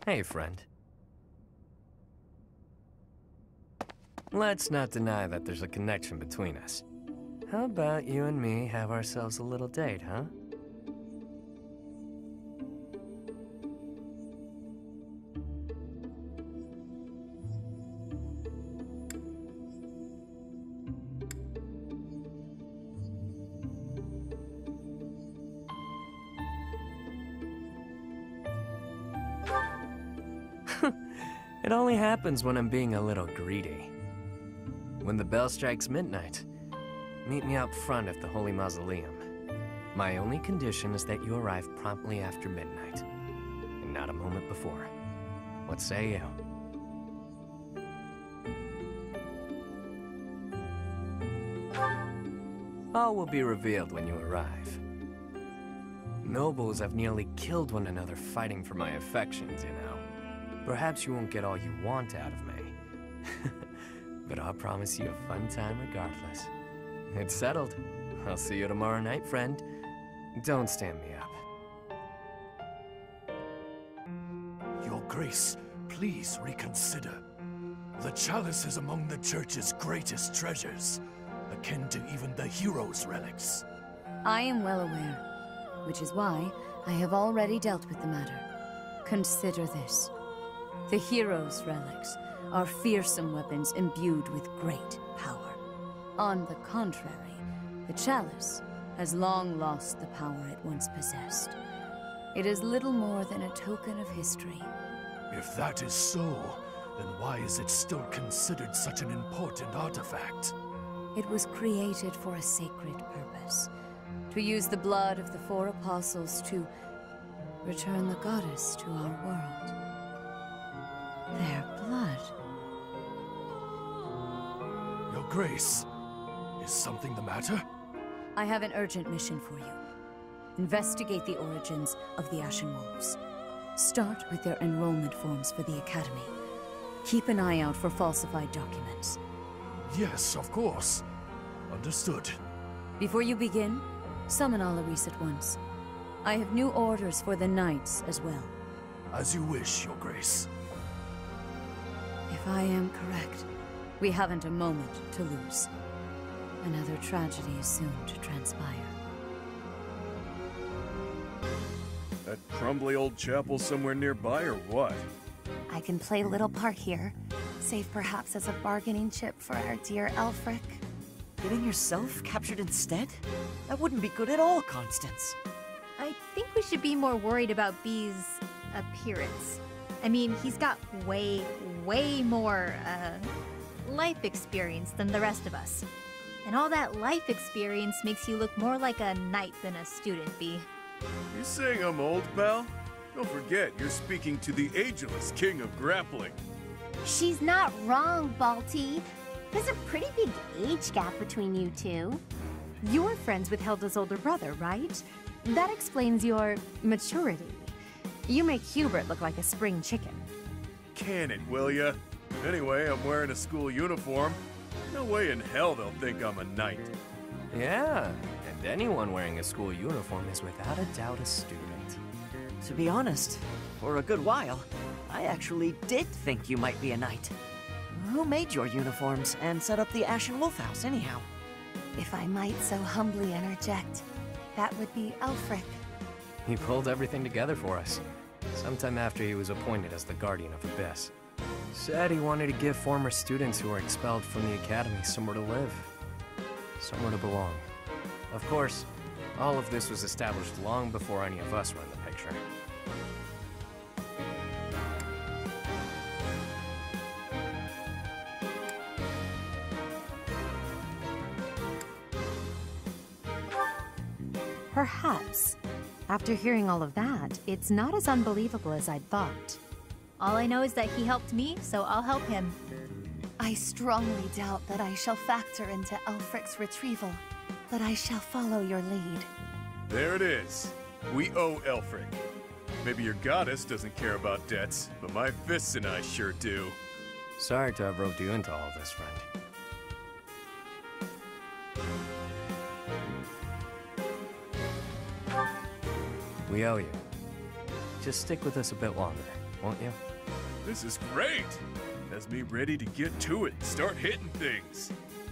Hey, friend. Let's not deny that there's a connection between us. How about you and me have ourselves a little date, huh? It only happens when I'm being a little greedy. When the bell strikes midnight, meet me out front of the Holy Mausoleum. My only condition is that you arrive promptly after midnight, and not a moment before. What say you? All will be revealed when you arrive. Nobles have nearly killed one another fighting for my affections, you know. Perhaps you won't get all you want out of me. But I'll promise you a fun time regardless. It's settled. I'll see you tomorrow night, friend. Don't stand me up. Your Grace, please reconsider. The chalice is among the Church's greatest treasures, akin to even the hero's relics. I am well aware, which is why I have already dealt with the matter. Consider this. The hero's relics are fearsome weapons imbued with great power. On the contrary, the chalice has long lost the power it once possessed. It is little more than a token of history. If that is so, then why is it still considered such an important artifact? It was created for a sacred purpose. To use the blood of the 4 apostles to return the goddess to our world. Their blood. Your Grace, is something the matter? I have an urgent mission for you. Investigate the origins of the Ashen Wolves. Start with their enrollment forms for the Academy. Keep an eye out for falsified documents. Yes, of course. Understood. Before you begin, summon Alaris at once. I have new orders for the Knights as well. As you wish, Your Grace. If I am correct, we haven't a moment to lose. Another tragedy is soon to transpire. That crumbly old chapel somewhere nearby, or what? I can play little part here, save perhaps as a bargaining chip for our dear Aelfric. Getting yourself captured instead? That wouldn't be good at all, Constance. I think we should be more worried about B's appearance. I mean, he's got way more, life experience than the rest of us. And all that life experience makes you look more like a knight than a student, B. You saying I'm old, pal? Don't forget, you're speaking to the ageless king of grappling. She's not wrong, Balti. There's a pretty big age gap between you two. You're friends with Hilda's older brother, right? That explains your maturity. You make Hubert look like a spring chicken. Can it, will ya? Anyway, I'm wearing a school uniform. No way in hell they'll think I'm a knight. Yeah, and anyone wearing a school uniform is without a doubt a student. To be honest, for a good while, I actually did think you might be a knight. Who made your uniforms and set up the Ashen Wolf House, anyhow? If I might so humbly interject, that would be Aelfric. He pulled everything together for us, sometime after he was appointed as the Guardian of Abyss. Said he wanted to give former students who were expelled from the Academy somewhere to live, somewhere to belong. Of course, all of this was established long before any of us were in the picture. Perhaps. After hearing all of that, it's not as unbelievable as I'd thought. All I know is that he helped me, so I'll help him. I strongly doubt that I shall factor into Aelfric's retrieval, but I shall follow your lead. There it is. We owe Aelfric. Maybe your goddess doesn't care about debts, but my fists and I sure do. Sorry to have roped you into all this, friend. We owe you. Just stick with us a bit longer. won't you? This is great! Has me ready to get to it and start hitting things.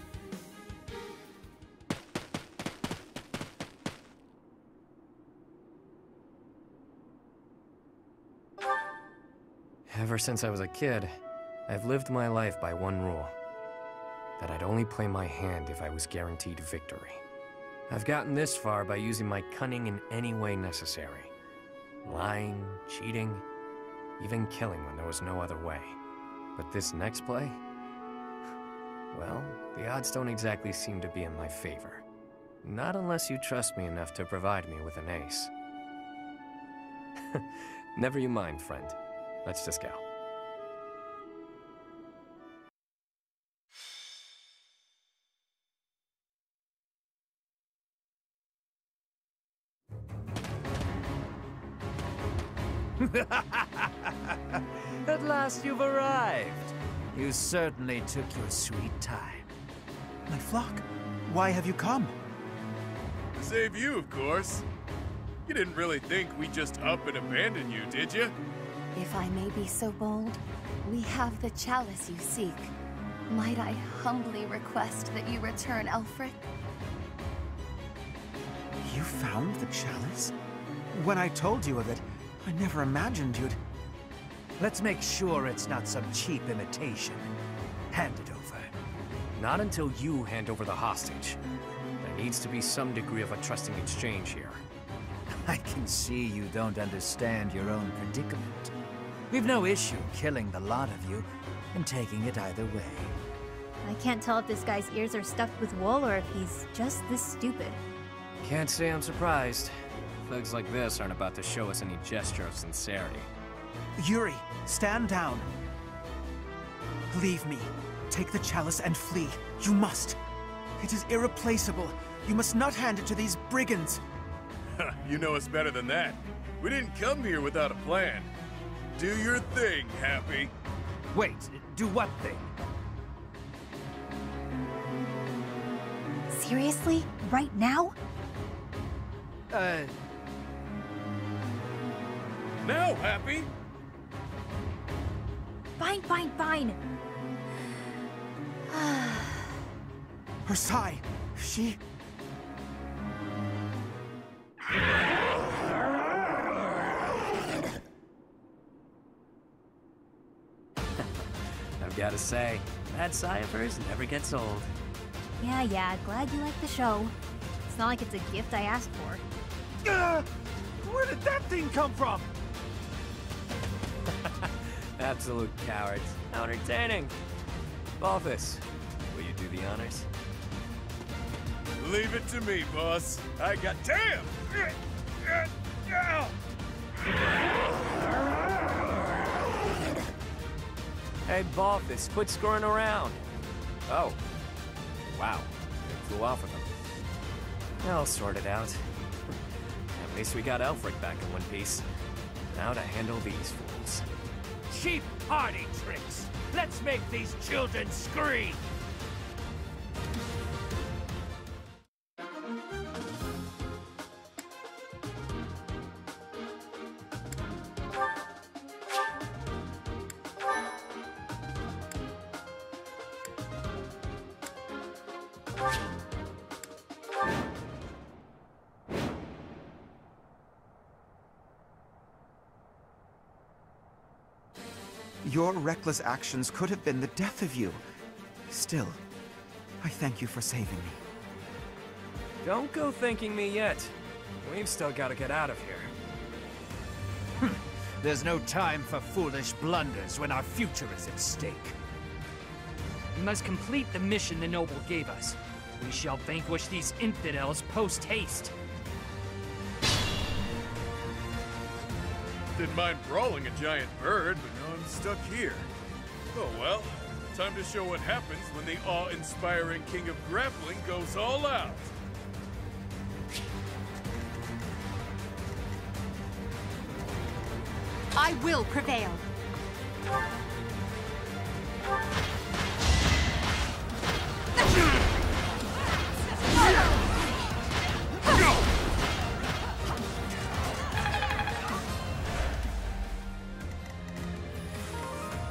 Ever since I was a kid, I've lived my life by one rule. That I'd only play my hand if I was guaranteed victory. I've gotten this far by using my cunning in any way necessary. Lying, cheating, even killing when there was no other way. But this next play? Well, the odds don't exactly seem to be in my favor. Not unless you trust me enough to provide me with an ace. Never you mind, friend. Let's just go. At last you've arrived. You certainly took your sweet time. My flock, why have you come? To save you, of course. You didn't really think we'd just up and abandon you, did you? If I may be so bold, we have the chalice you seek. Might I humbly request that you return Aelfric? You found the chalice? When I told you of it, I never imagined you'd... Let's make sure it's not some cheap imitation. Hand it over. Not until you hand over the hostage. There needs to be some degree of a trusting exchange here. I can see you don't understand your own predicament. We've no issue killing the lot of you and taking it either way. I can't tell if this guy's ears are stuffed with wool or if he's just this stupid. Can't say I'm surprised. Thugs like this aren't about to show us any gesture of sincerity. Yuri, stand down. Leave me. Take the chalice and flee. You must. It is irreplaceable. You must not hand it to these brigands. You know us better than that. We didn't come here without a plan. Do your thing, Happy. Wait, do what thing? Seriously? Right now? Now, Happy! Fine, fine, fine. Her sigh. She... I've gotta say, that sigh of hers never gets old. Yeah, glad you like the show. It's not like it's a gift I asked for. Where did that thing come from? Absolute cowards. How entertaining. Balthus, will you do the honors? Leave it to me, boss. I got... Damn! Hey, Balthus, quit screwing around. Oh. Wow. It flew off of him. I'll sort it out. At least we got Aelfric back in one piece. Now to handle these fools. Cheap party tricks! Let's make these children scream! Your reckless actions could have been the death of you. Still, I thank you for saving me. Don't go thanking me yet. We've still got to get out of here. There's no time for foolish blunders when our future is at stake. We must complete the mission the noble gave us. We shall vanquish these infidels post-haste. Didn't mind brawling a giant bird, but now I'm stuck here. Oh well, time to show what happens when the awe-inspiring King of Grappling goes all out. I will prevail.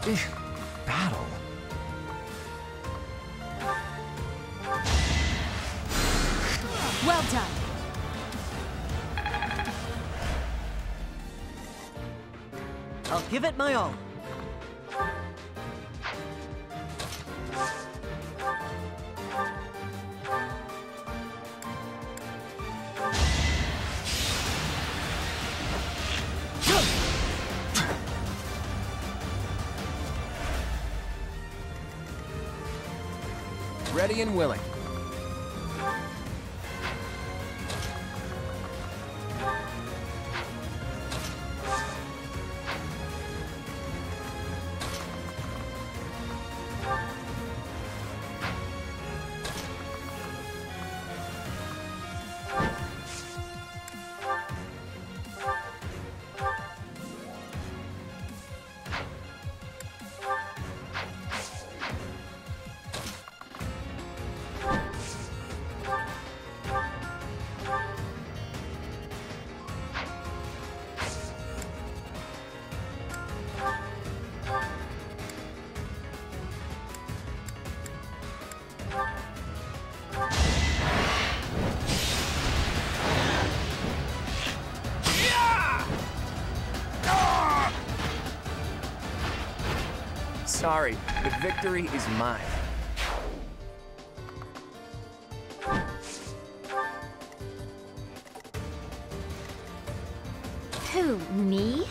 Battle? Well done. I'll give it my all. Ready and willing. Sorry, the victory is mine. Who, me?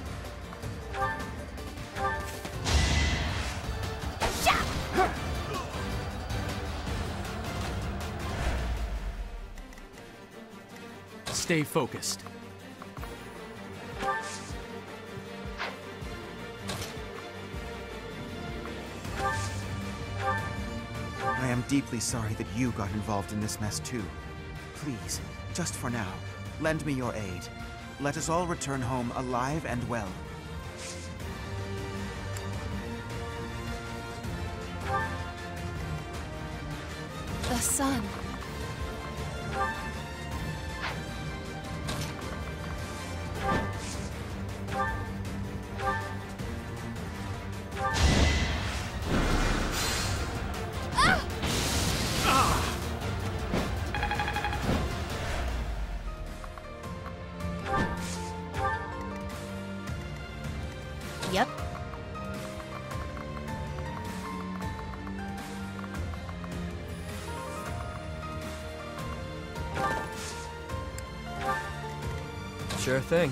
Stay focused. I am deeply sorry that you got involved in this mess too. Please, just for now, lend me your aid. Let us all return home alive and well. The sun. Yep. Sure thing.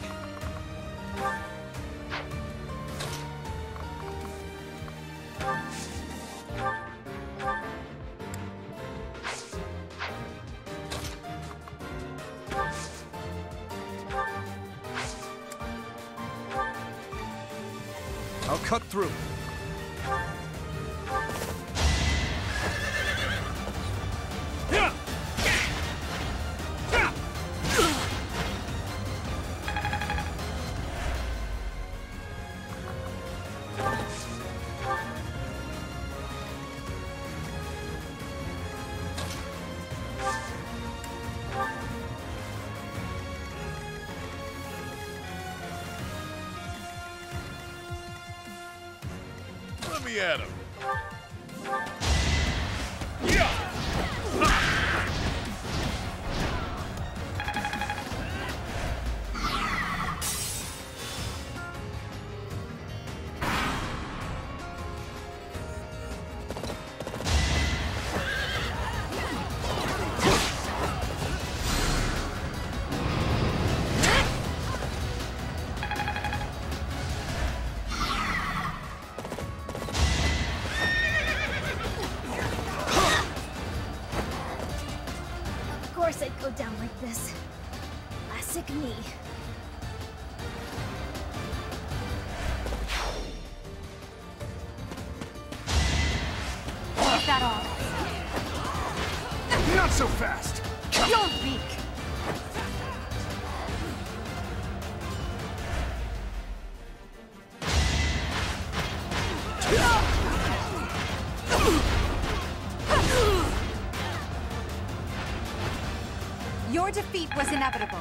I'll cut through. Let me at him. Of course I'd go down like this. Classic me. Is that all? Not so fast! You're weak! Your defeat was inevitable.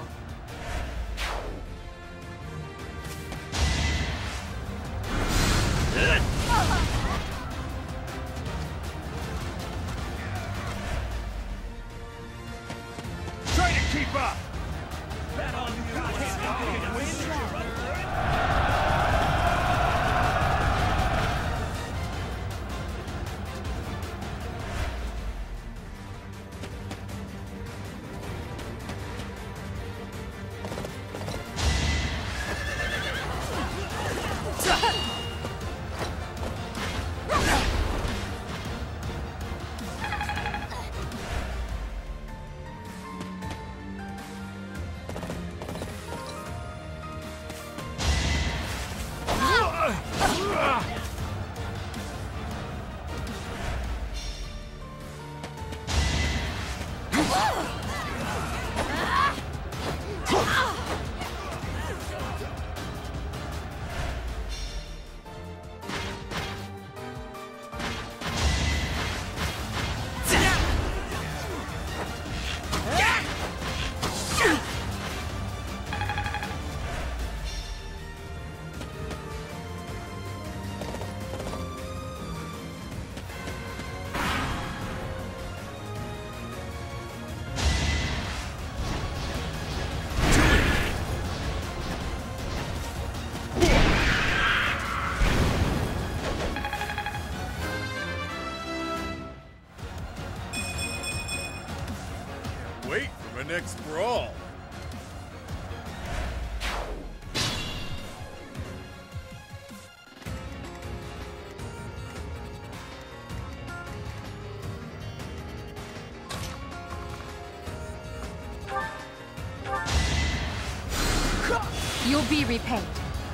our next brawl. You'll be repaid.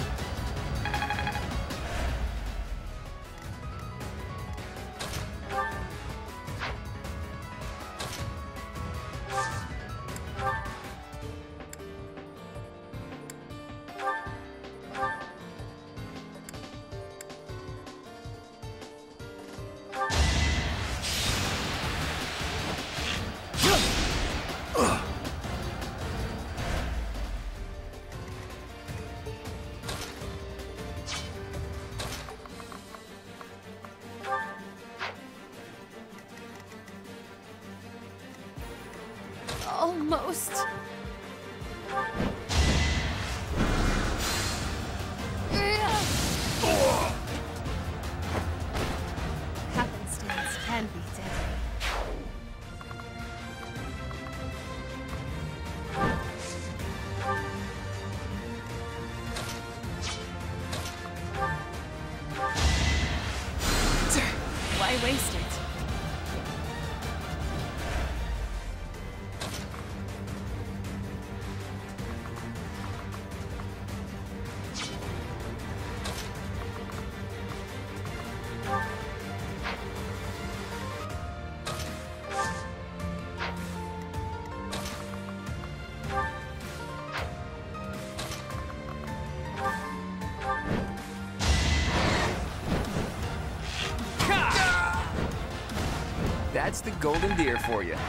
Almost. Happenstance can be deadly. Why waste it? That's the golden deer for you.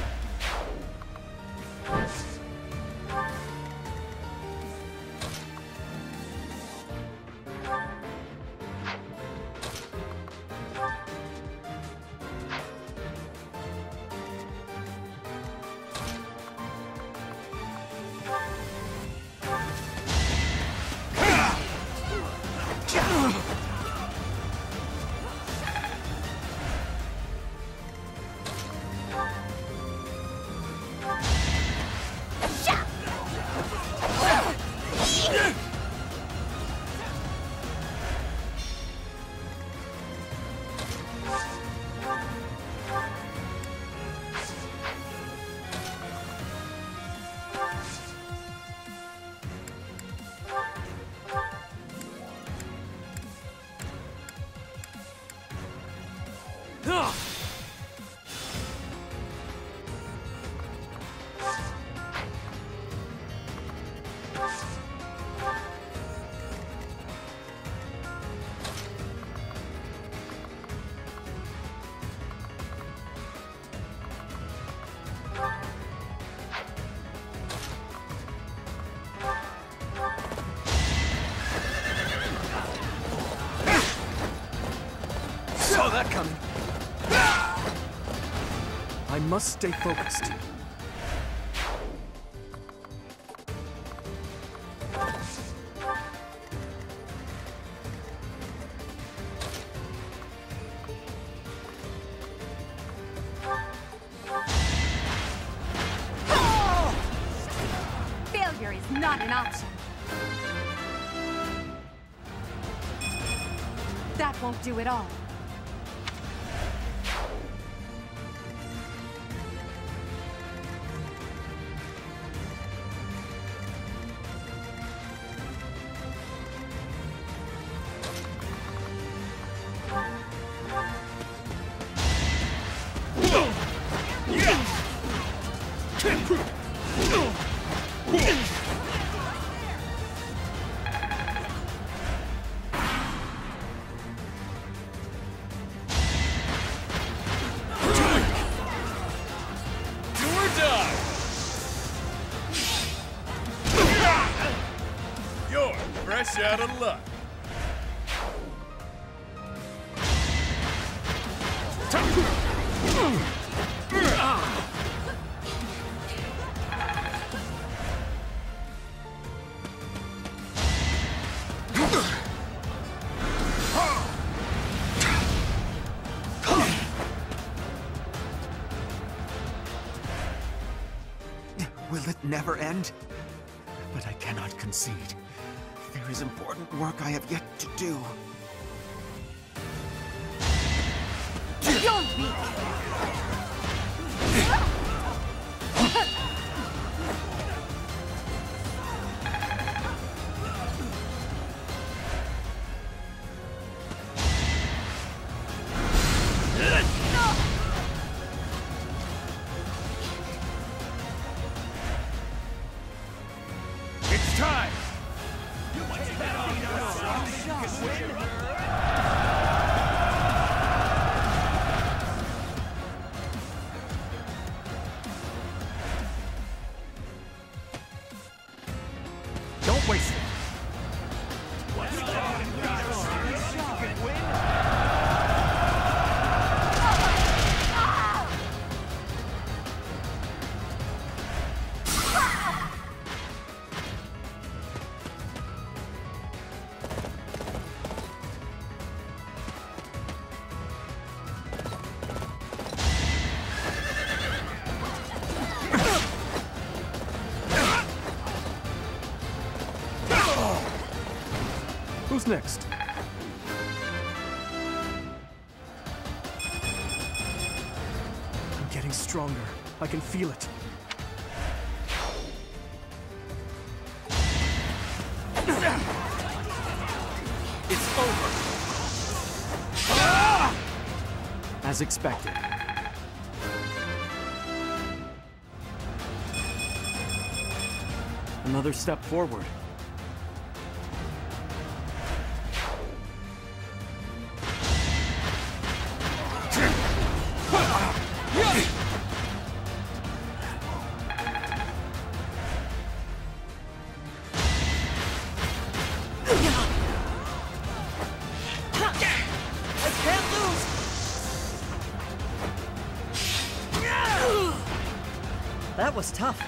Saw that coming. I must stay focused. Failure is not an option. That won't do it all. You're fresh out of luck. Will it never end? But I cannot concede. There is important work I have yet to do. You're weak! It's time! Don't waste it. Who's next? I'm getting stronger. I can feel it. It's over. As expected. Another step forward. That was tough.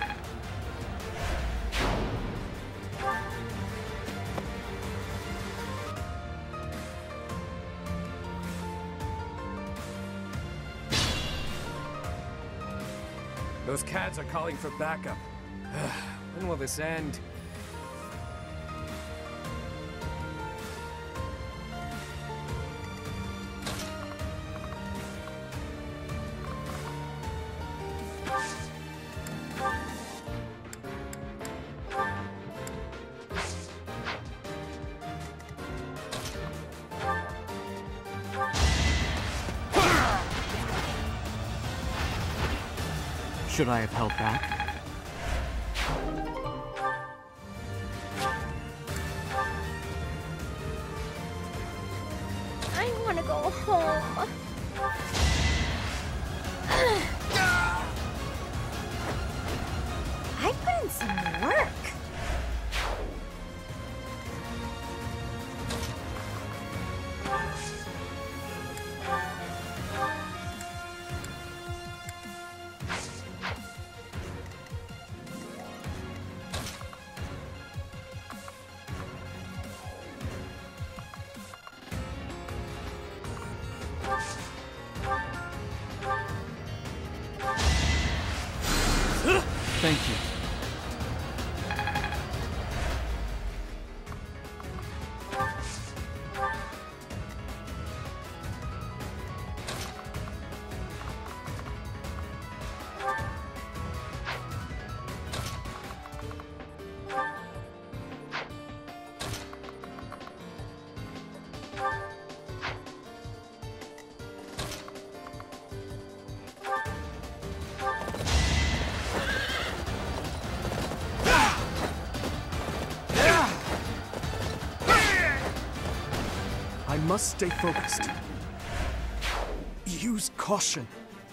Those cats are calling for backup. When will this end? Should I have held back? I want to go home. I put in some work. Thank you. I must stay focused. Use caution.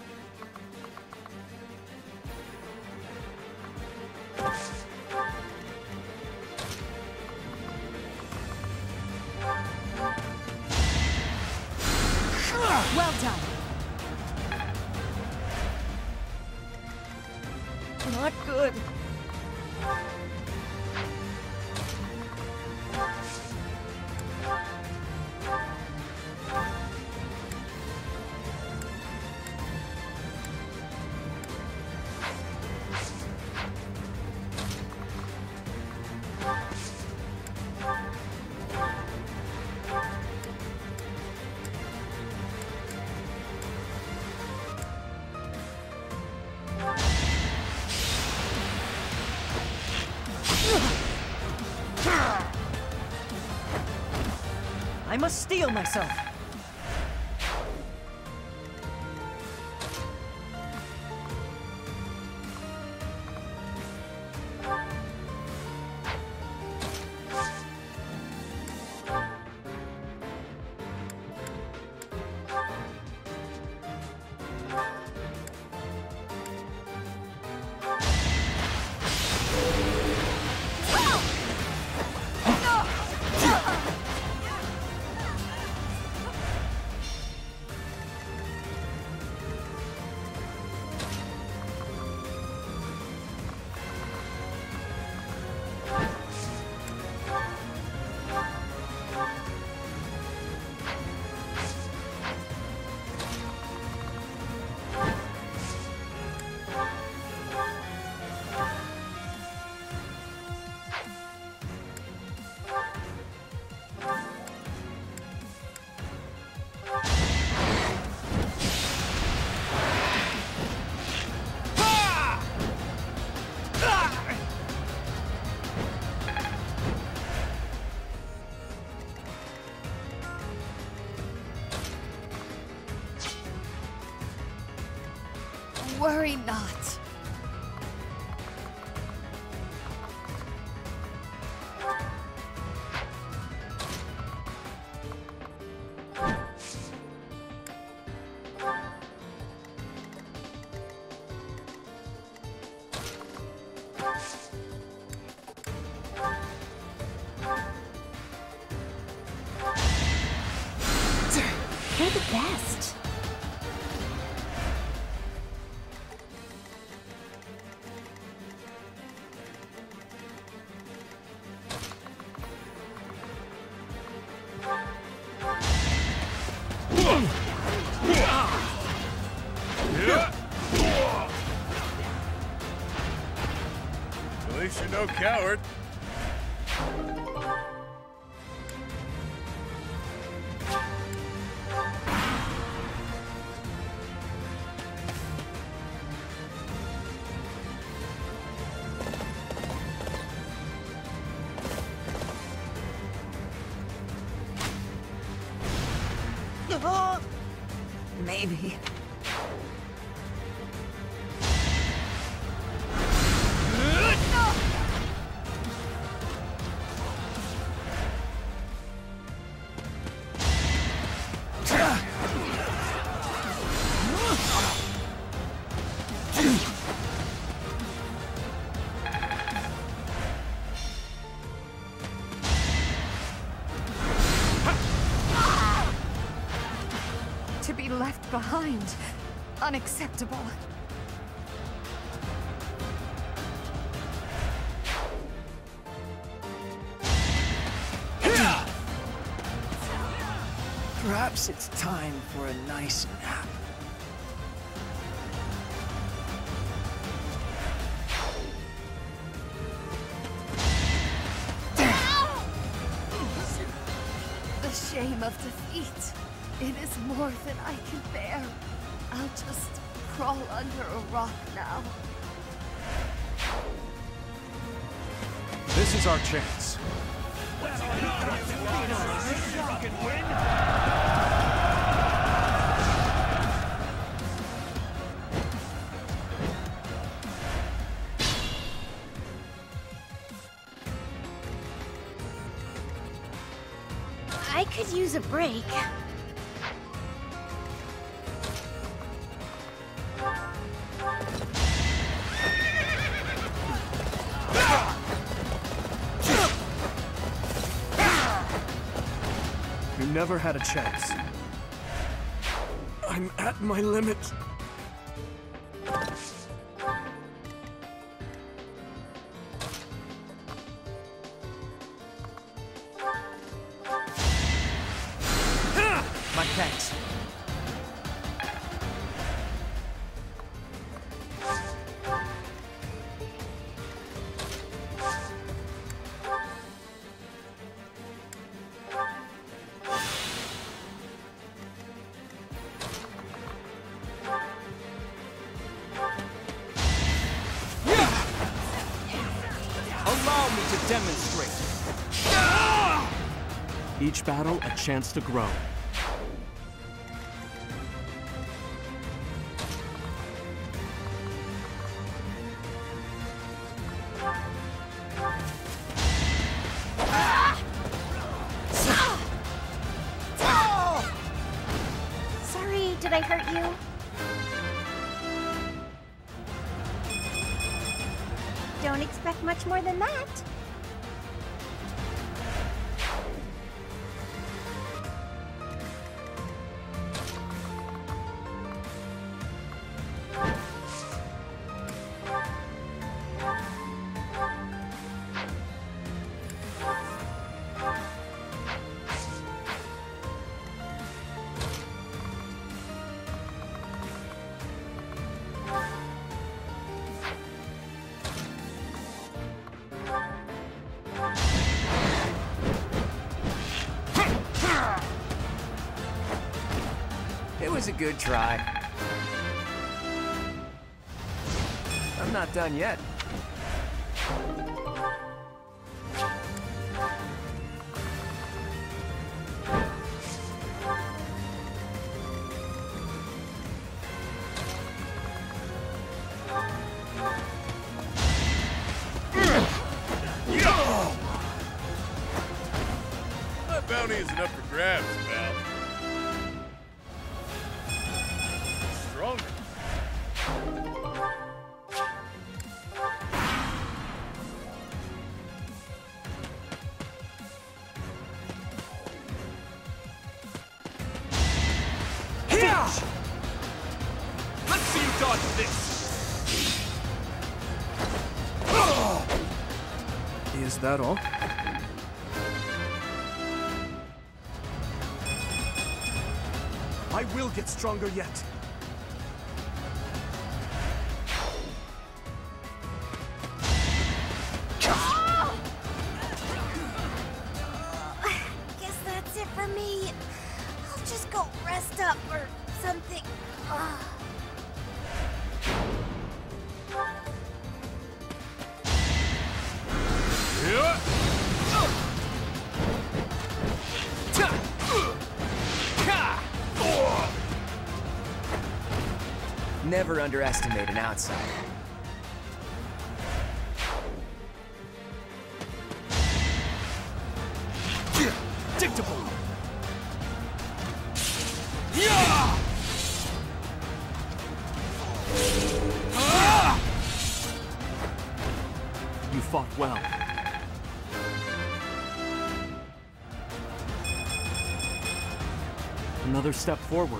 Well done. Not good. I must steel myself. Worry not. You're the best. At least you're no coward. Maybe. To be left behind. Unacceptable. Perhaps it's time for a nice nap. The shame of defeat. It is more than I can bear. I'll just crawl under a rock now. This is our chance. I could use a break. You never had a chance. I'm at my limit. My thanks. Allow me to demonstrate. Each battle a chance to grow. Sorry, did I hurt you? Don't expect much more than that. It was a good try. I'm not done yet. That bounty isn't up for grabs, pal. Stronger. Let's see you dodge this! Is that all? I will get stronger yet. Guess that's it for me. I'll just go rest up or something. Never underestimate an outsider. Dictable! You fought well. Another step forward.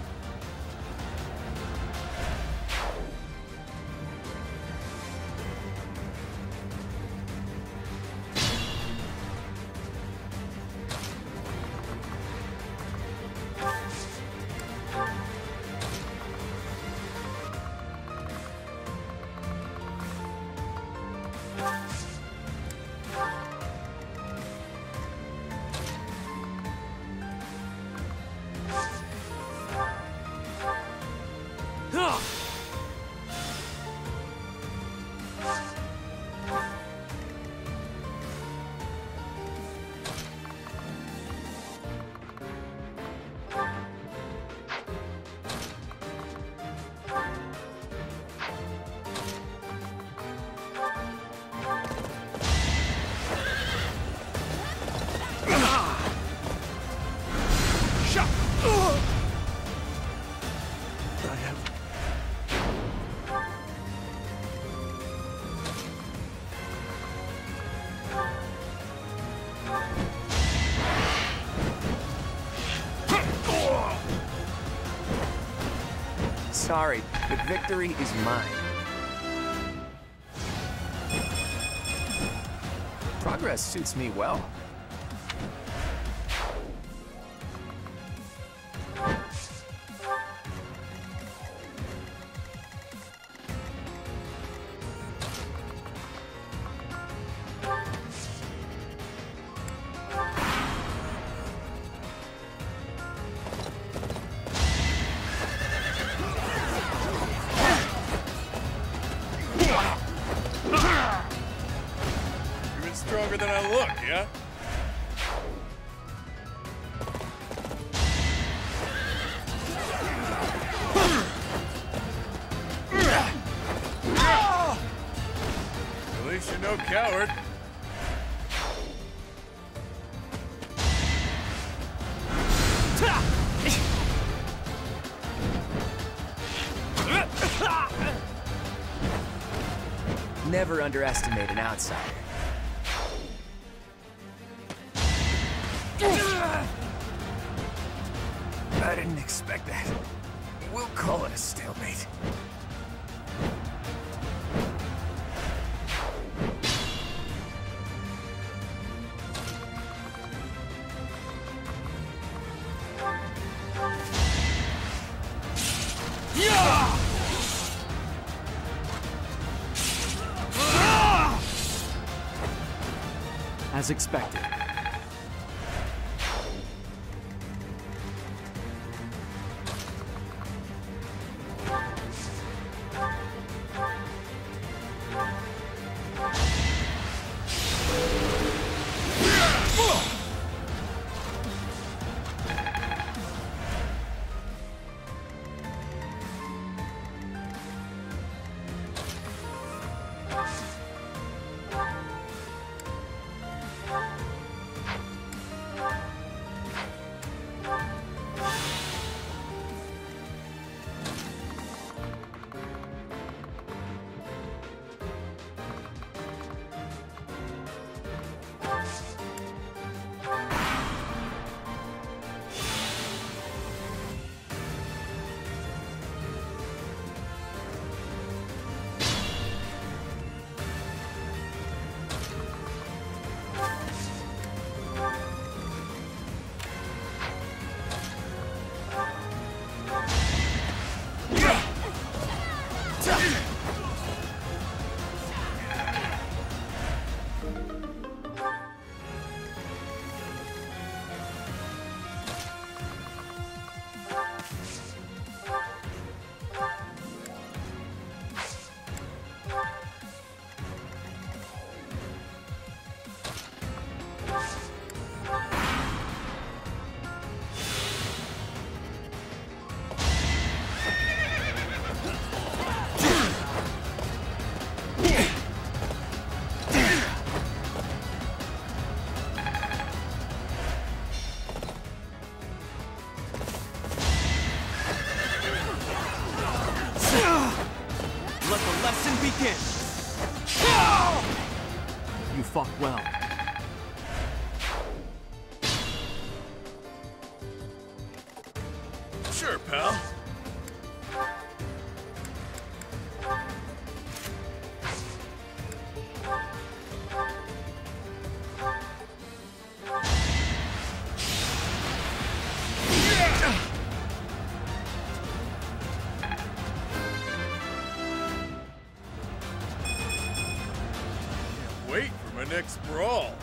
Sorry, but victory is mine. Progress suits me well. Even stronger than I look, yeah? no coward. Never underestimate an outsider. I didn't expect that. We'll call it a stalemate. As expected. You fought well. Sure, pal. Wait for my next brawl.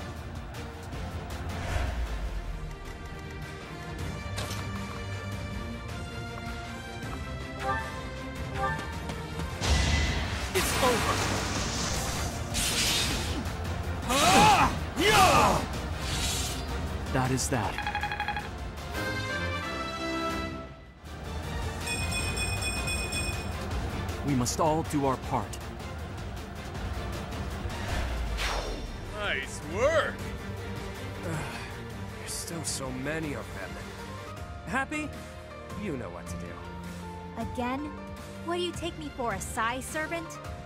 It's over. That is that. We must all do our part. Nice work. There's still so many of them. Happy? You know what to do. Again? What do you take me for, a Sai servant?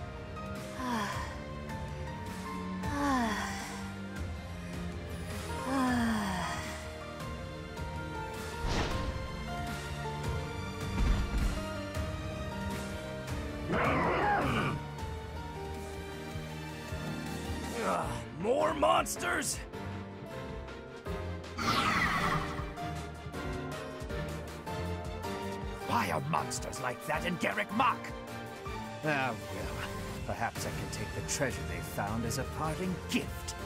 More monsters? Why are monsters like that in Garreg Mach? Ah, well, perhaps I can take the treasure they found as a parting gift.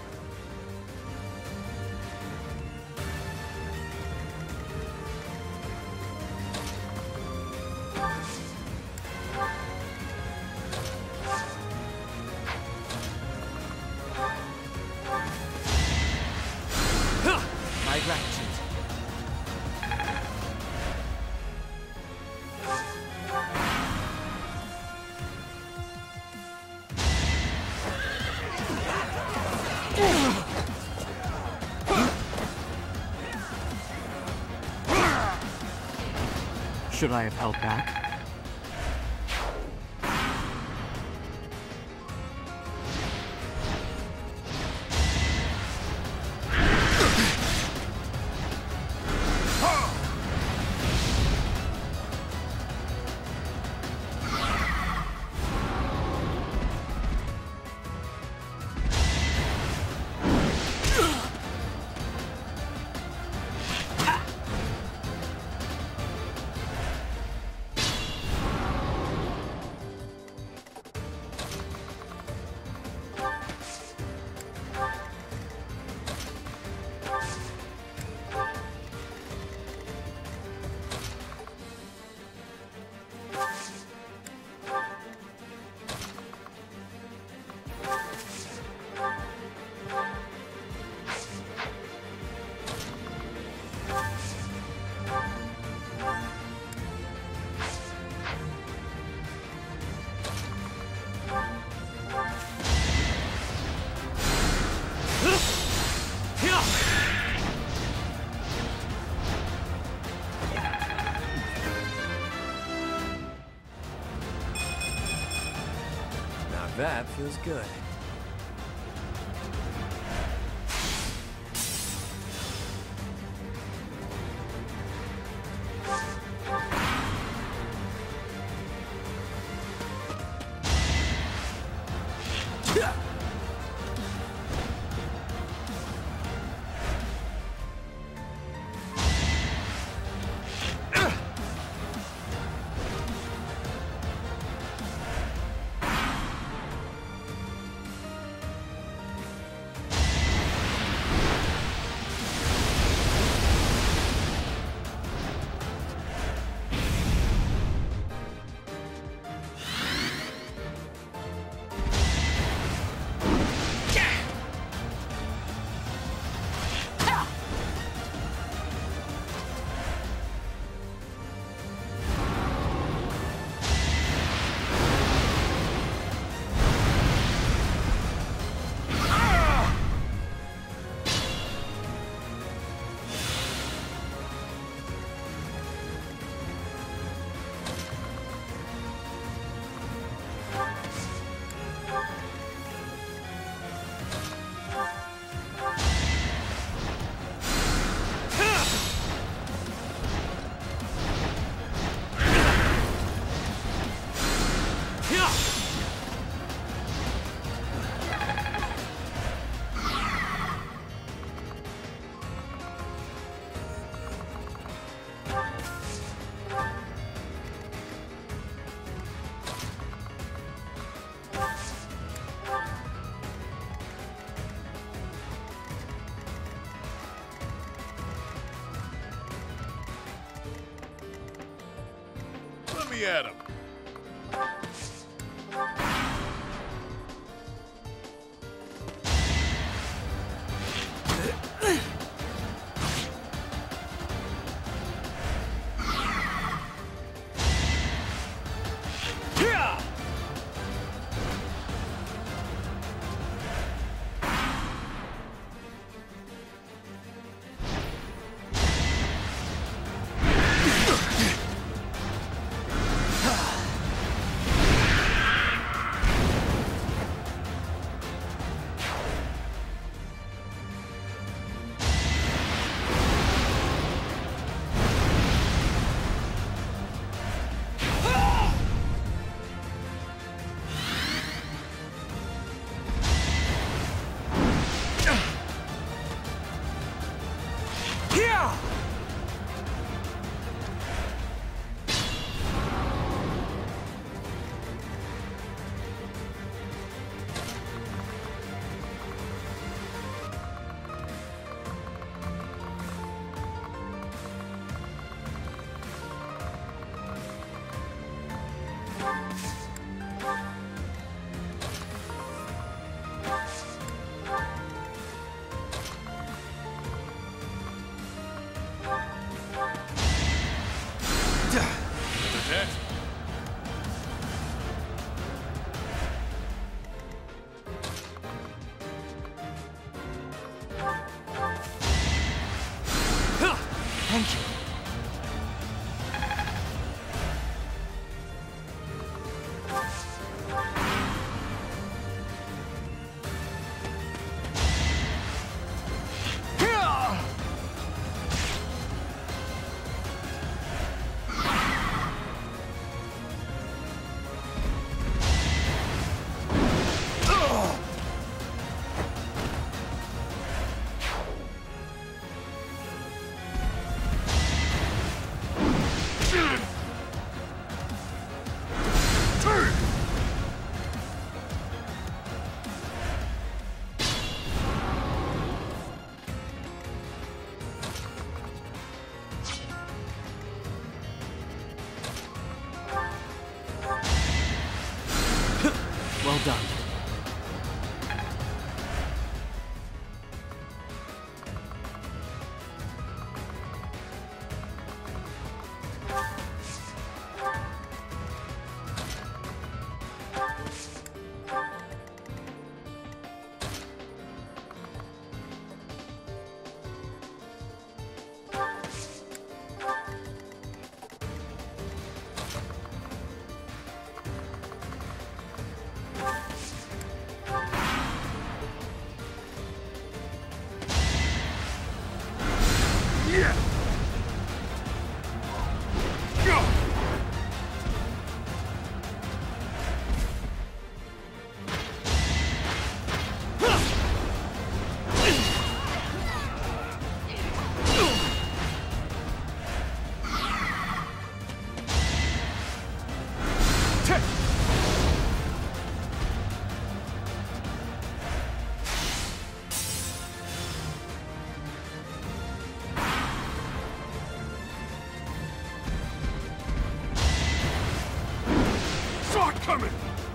My gratitude. Should I have held back? That feels good. At him. Thank you. Well done. Coming!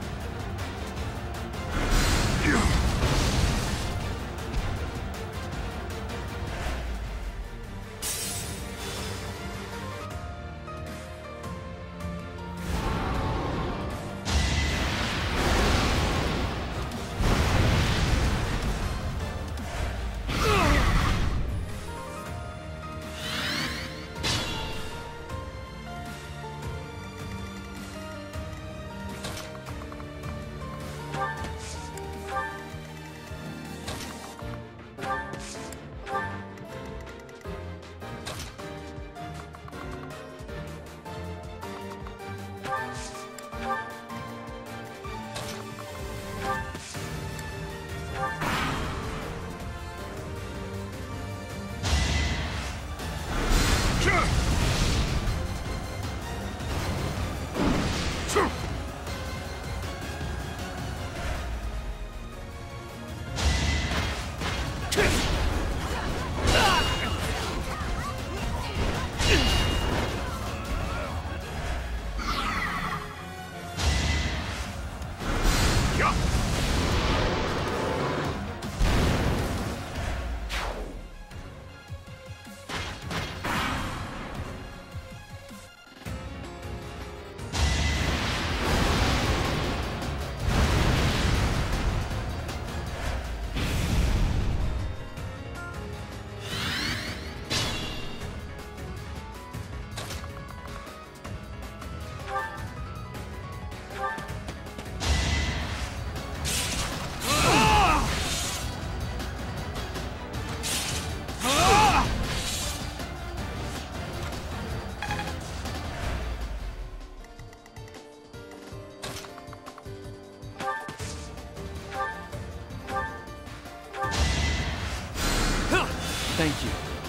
Thank you.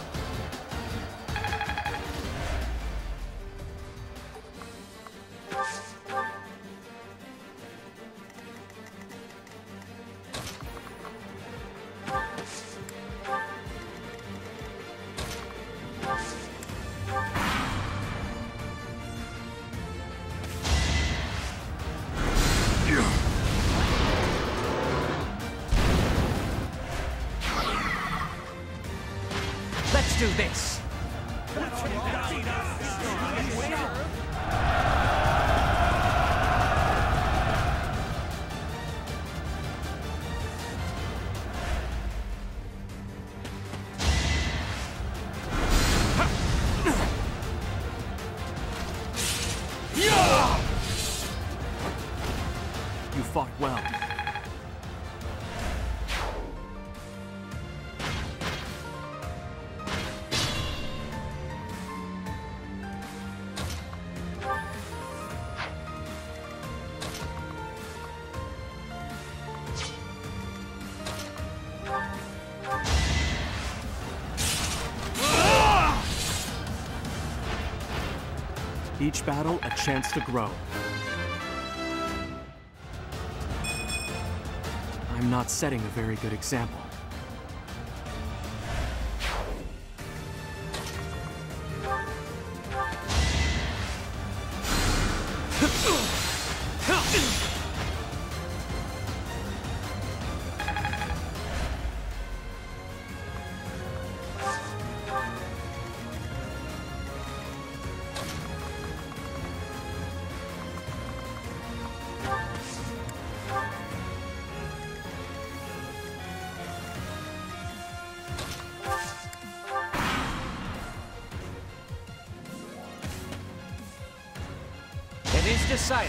Let's do this! You fought well. Each battle, a chance to grow. I'm not setting a very good example. It is decided.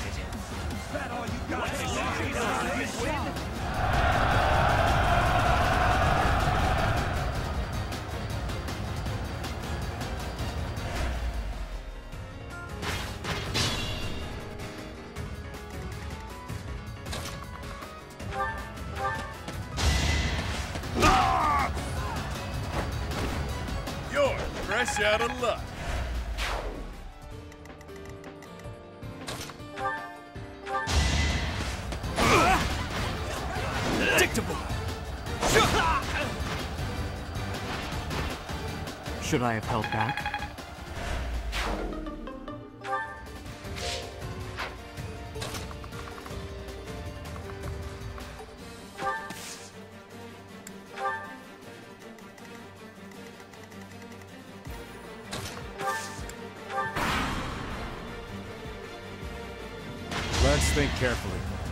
You're fresh out of luck. Predictable! Should I have held back? Let's think carefully.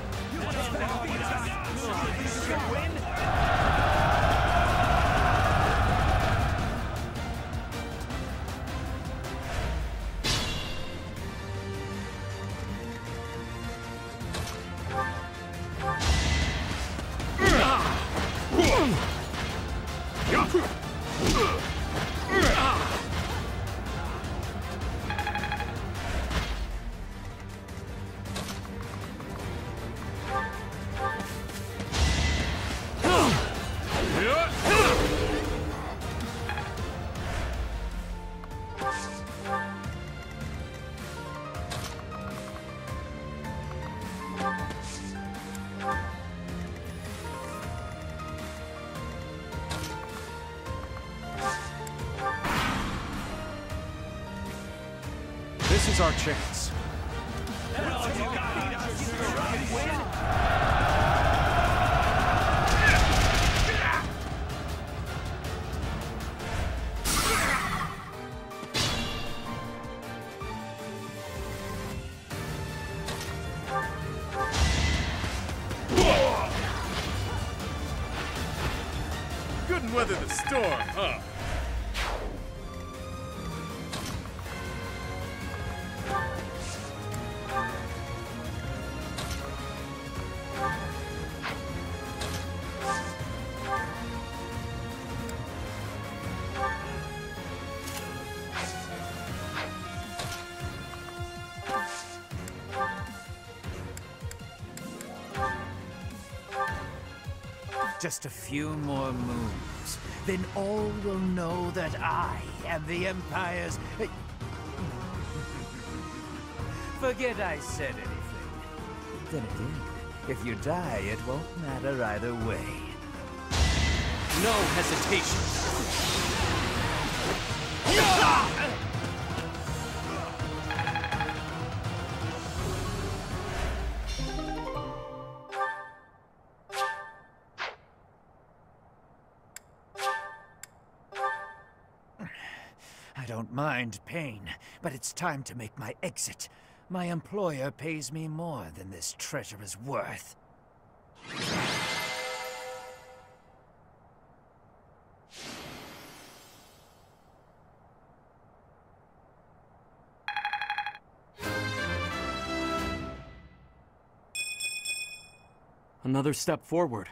This is our chance. Couldn't weather the storm, huh? Just a few more moves, then all will know that I am the Empire's... Forget I said anything. Then again, if you die, it won't matter either way. No hesitation. I don't mind pain, but it's time to make my exit. My employer pays me more than this treasure is worth. Another step forward.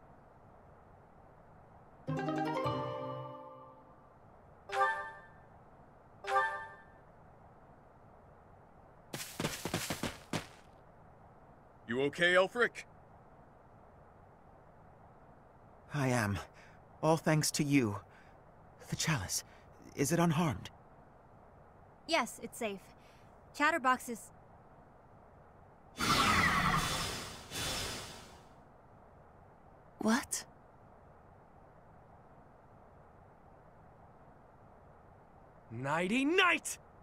You okay, Elfric? I am. All thanks to you. The chalice, is it unharmed? Yes, it's safe. Chatterbox is... What? Nighty night!